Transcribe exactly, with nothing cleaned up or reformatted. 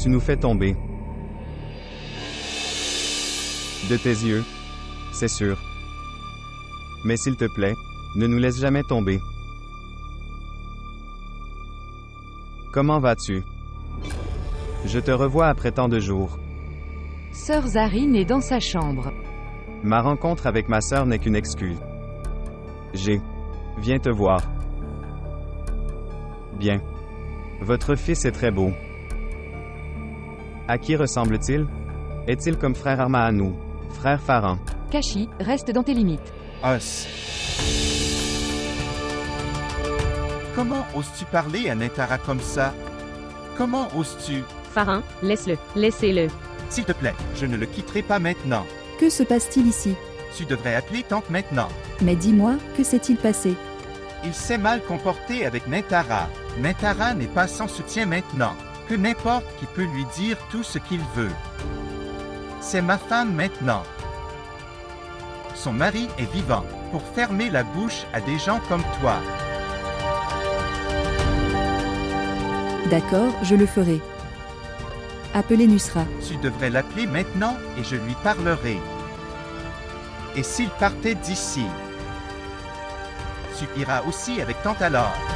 tu nous fais tomber. De tes yeux, c'est sûr. Mais s'il te plaît, ne nous laisse jamais tomber. Comment vas-tu? Je te revois après tant de jours. Sœur Zarine est dans sa chambre. Ma rencontre avec ma sœur n'est qu'une excuse. J'ai. Viens te voir. Bien. Votre fils est très beau. À qui ressemble-t-il? Est-il comme frère Arma à nous, frère Pharan? Kashi, reste dans tes limites. Os. Comment oses-tu parler à Nentara comme ça? Comment oses-tu? Pharan, laisse-le, laissez-le. S'il te plaît, je ne le quitterai pas maintenant. Que se passe-t-il ici? Tu devrais appeler Tante maintenant. Mais dis-moi, que s'est-il passé? Il s'est mal comporté avec Nentara. Nentara n'est pas sans soutien maintenant. Que n'importe qui peut lui dire tout ce qu'il veut. C'est ma femme maintenant. Son mari est vivant, pour fermer la bouche à des gens comme toi. D'accord, je le ferai. Appelez Nusra. Tu devrais l'appeler maintenant et je lui parlerai. Et s'il partait d'ici, tu iras aussi avec Tante alors.